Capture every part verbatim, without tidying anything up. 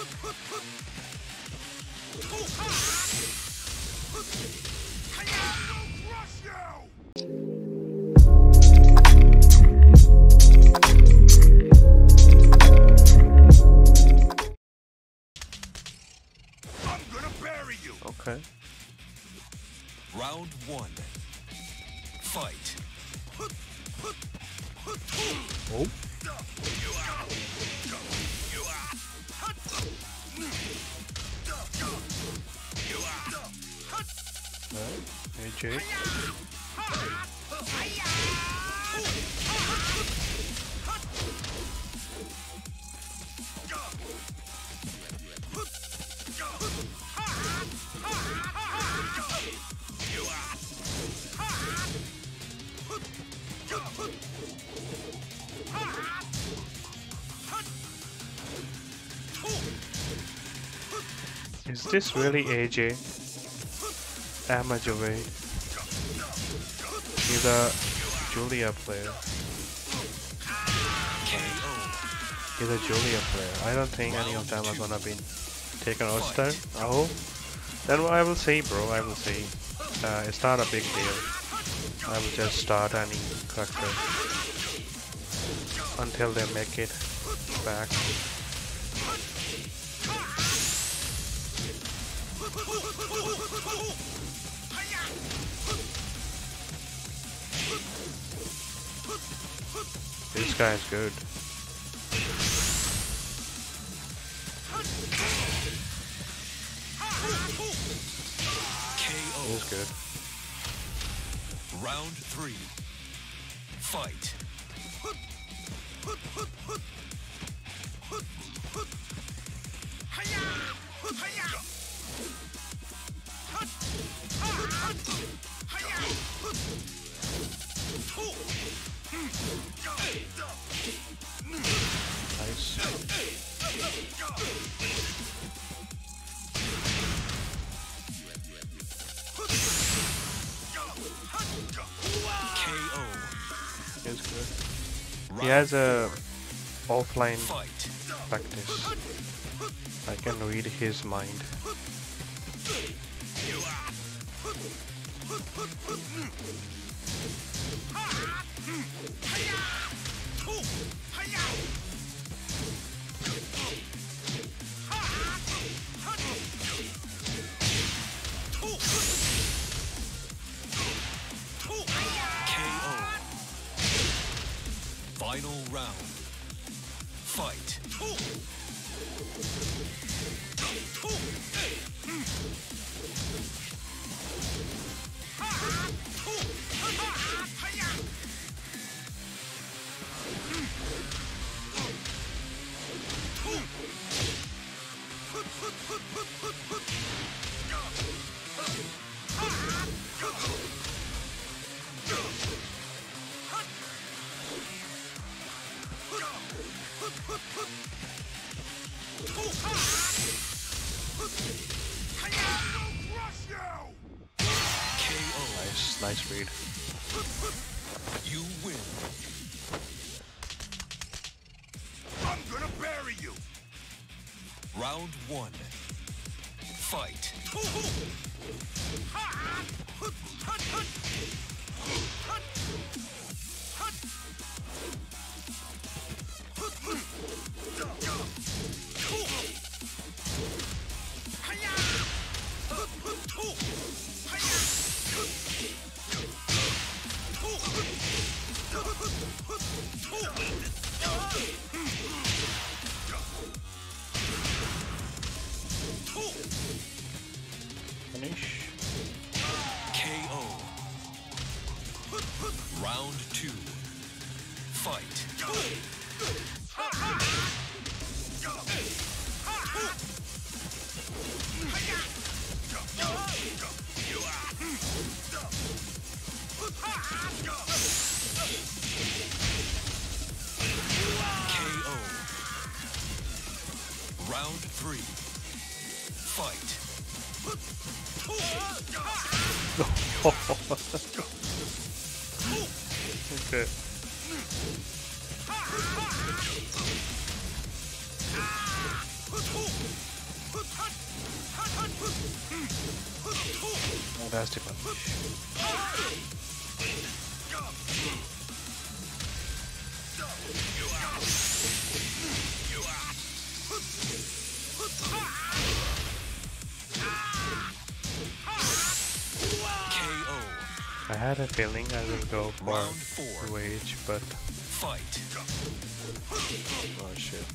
Okay. Round one. Fight. Oh. Hey, Jake. Is this really A J? Amajaway. He's a Julia player. He's a Julia player. I don't think any of them are gonna be taken roster. Oh, then I will see, bro. I will see. Uh, it's not a big deal. I will just start any character until they make it back. This guy's good. He's good. Round three. Fight. Nice. K O. He's good. He has a offline Fight. practice. I can read his mind. K O. Final round. Fight. Nice, nice read. You win. I'm gonna bury you. Round one. Fight. Finish. K O. Round two. Fight. K O. Round three. Fight. Okay. Oh, that's the punish. K O. I had a feeling I will go Round for four. Rage, but Fight. oh shit.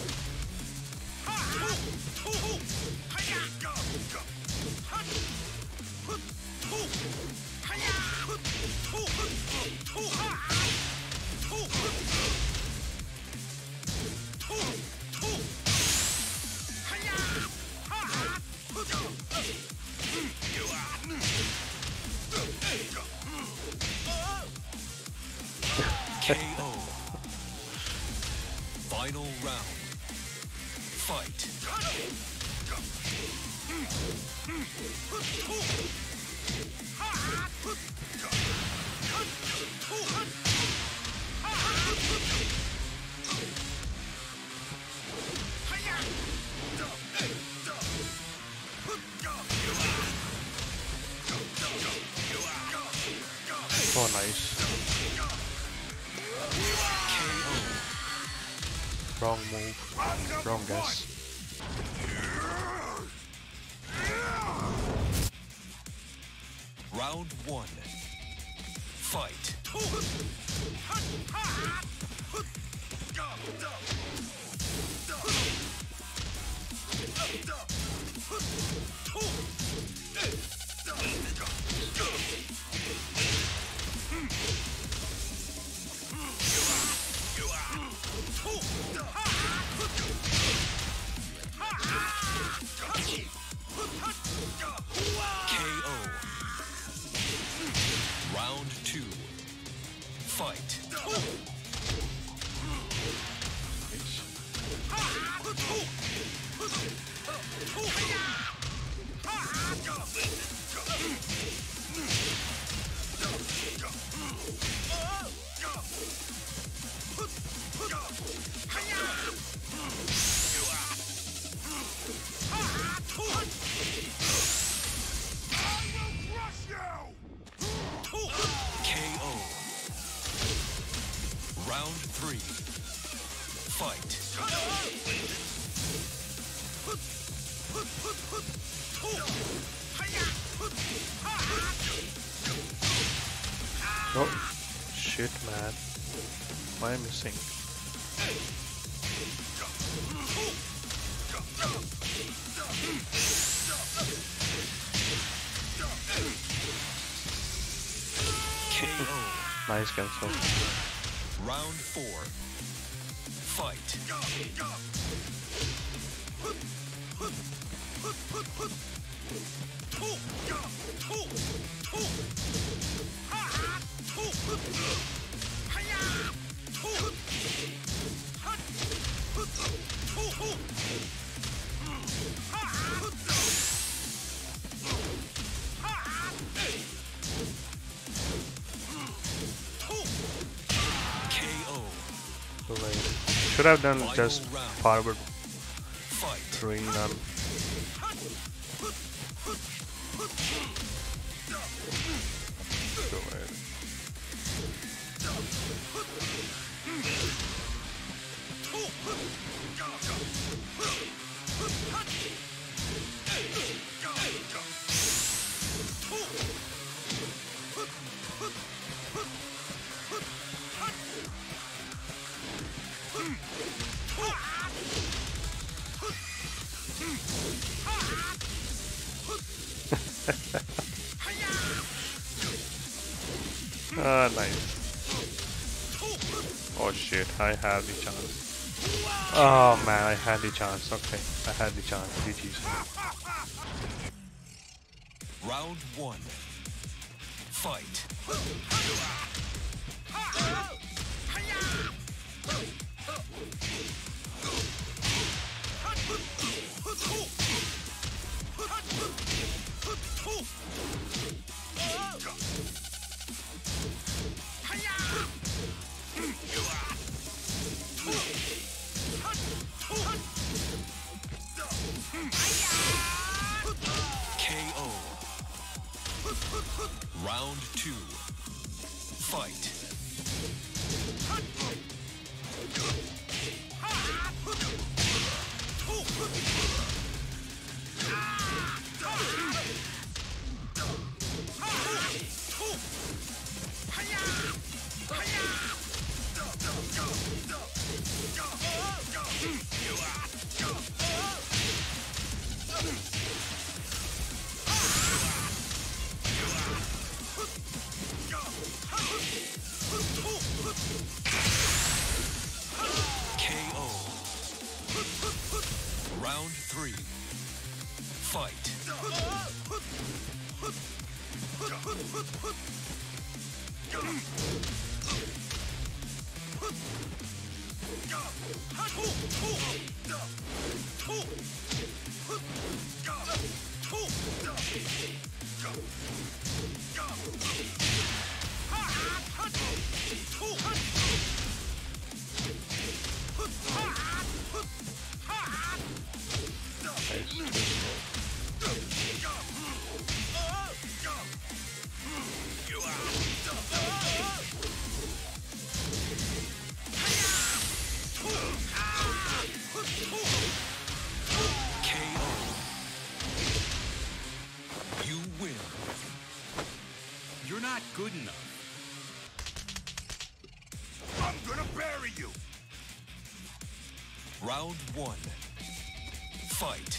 K O. Final round. Fight. Oh nice. K O. Wrong move. Wrong guess. Round one. Fight. K O. Round two. Fight. K O. Round three. Fight. Oh shit, man. Why am I missing? K O. Nice cancel. Round four. Fight. K O. Too late. Should have done Final just round. forward Fight. three none. Too late. Ah, nice. Oh shit, I had the chance. Oh man, I had the chance. Okay, I had the chance. G G's. Round one. Fight. K O. Round two. Fight. K O. Round three. Fight. K O. You win. You're not good enough. I'm gonna bury you. Round one. Fight.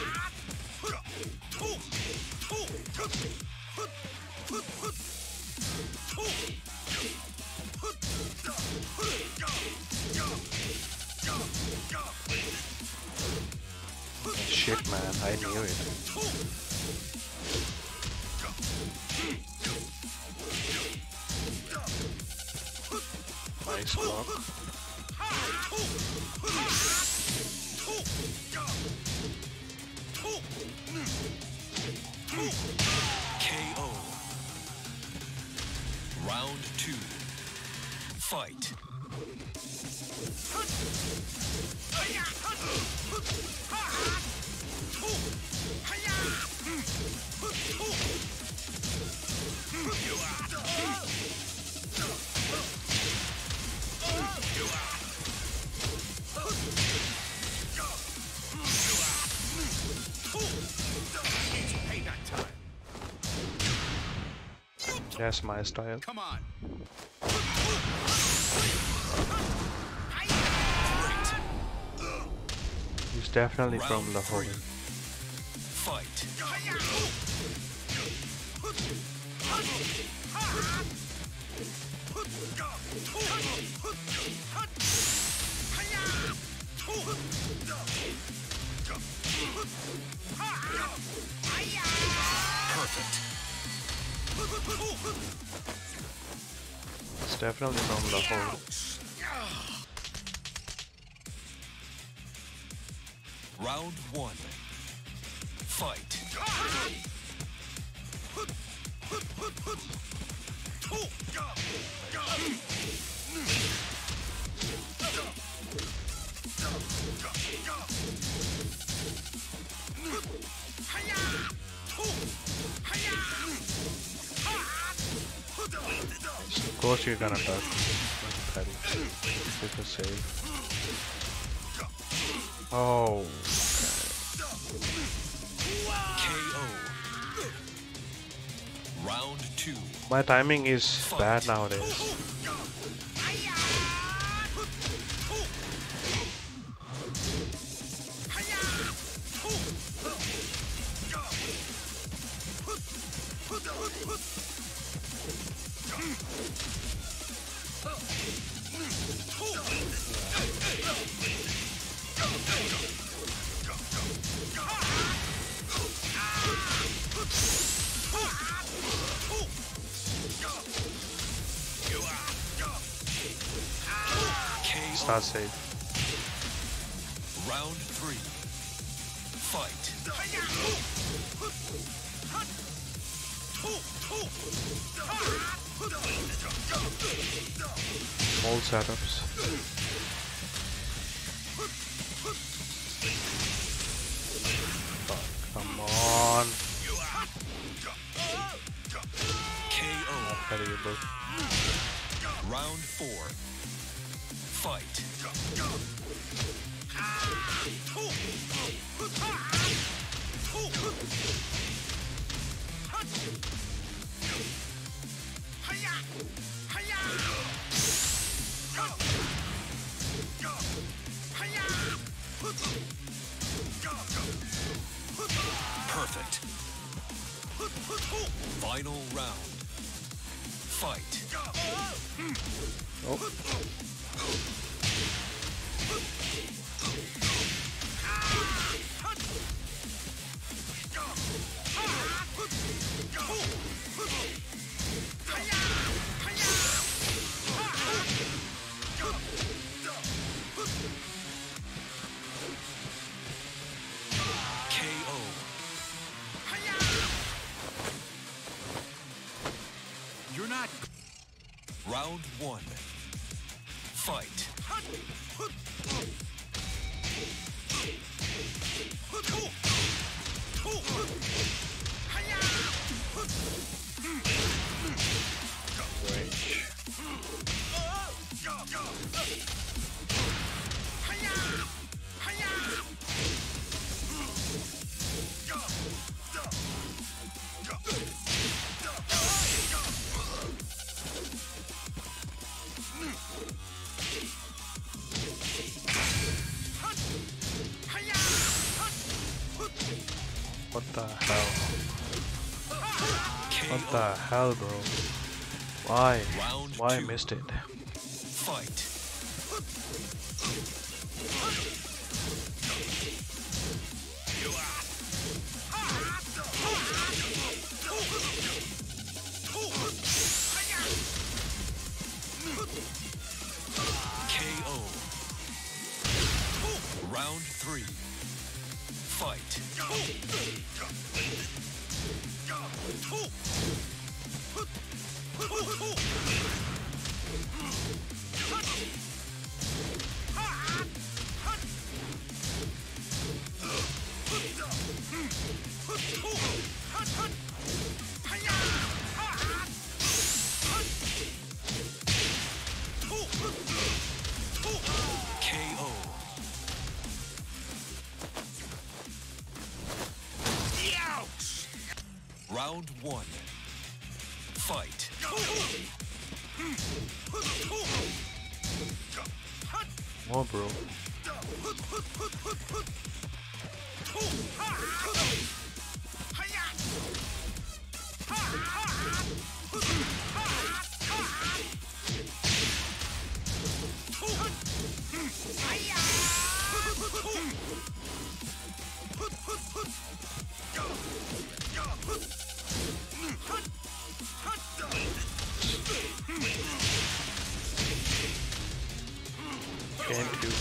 Shit, man, I knew it. Nice block. K O. Round two. Fight. Payback time. That's my style. Come on. He's definitely Round from Lahore. three. Fight. Perfect. It's definitely from Lahore. Round one. Fight. Of course you're gonna duck. Petty. Super safe. Oh. K O. Round two. My timing is bad nowadays. It's not safe. Round three. Fight. All setups. unbelievable. Round four. Fight. Perfect. Final round. Fight. Oh. K O. You're not. Round one. Fight. Range. What the hell? What the hell, bro? Why? Round Why I two. missed it? Fight. K O. Round three. Fight. K O. Ouch! Round one. Fight. Oh, bro. Game two.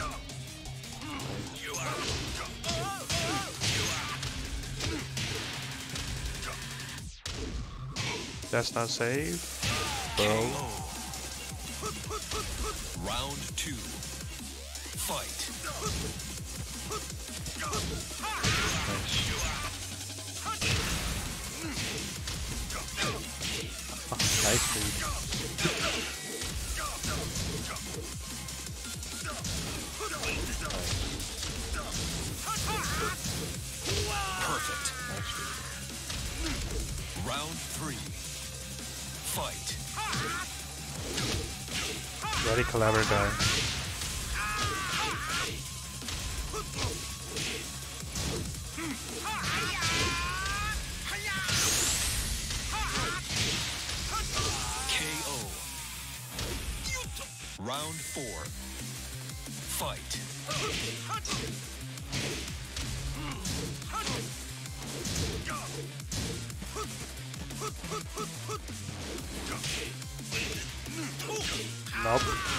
That's not safe, bro. K O. Round two. Fight. Nice. Nice, dude. Perfect. Nice, dude. Round three. Fight. Very clever guy. K O. Round four. Fight. Nope.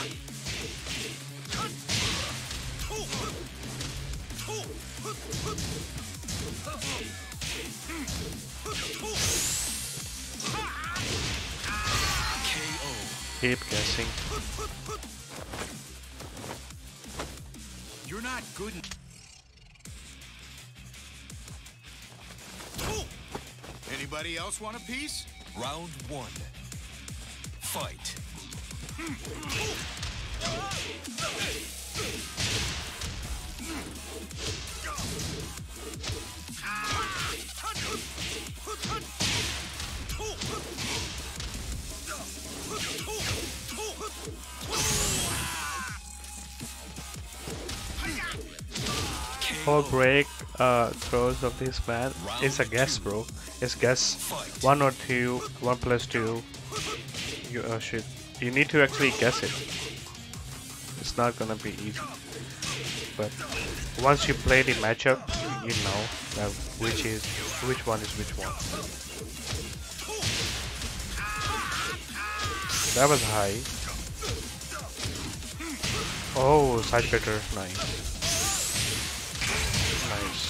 K O. Keep guessing. You're not good. en- Anybody else want a piece? Round one. Fight. All break uh, throws of this man is a guess, bro. It's guess. One or two, one plus two. You uh, shit. You need to actually guess it. It's not gonna be easy. But once you play the matchup, you know that which is which one is which one. That was high. Oh, side cutter, nice. Nice.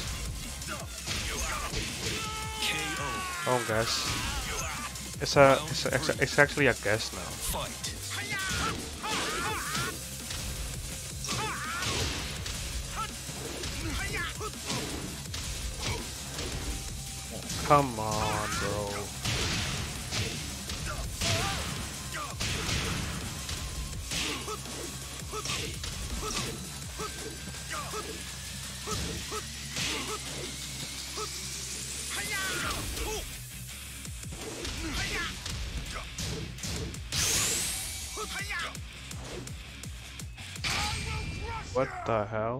K O. Oh, guess. It's a, it's, a, it's, a, it's actually a guess now. Fight. Come on, bro. What the hell?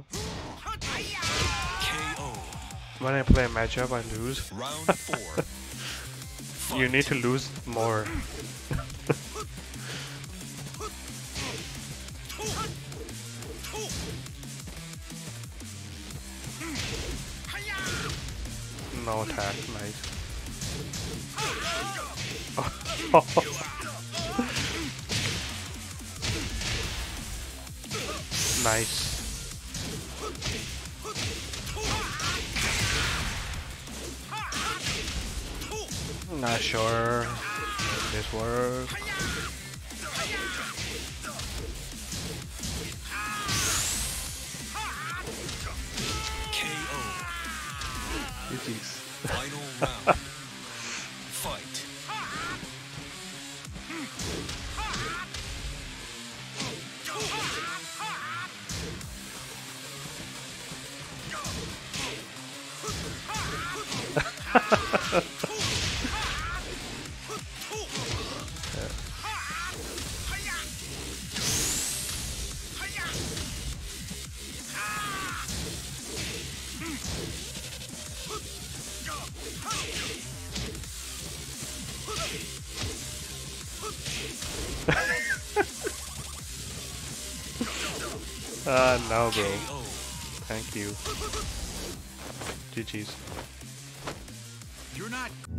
K O. When I play a matchup, I lose. Round four. You need to lose more. No attack, nice. Nice. Not sure if this works. K O. G G's. Final round. Fight. Ah, uh, no, bro. K O. Thank you. G G's. You're not.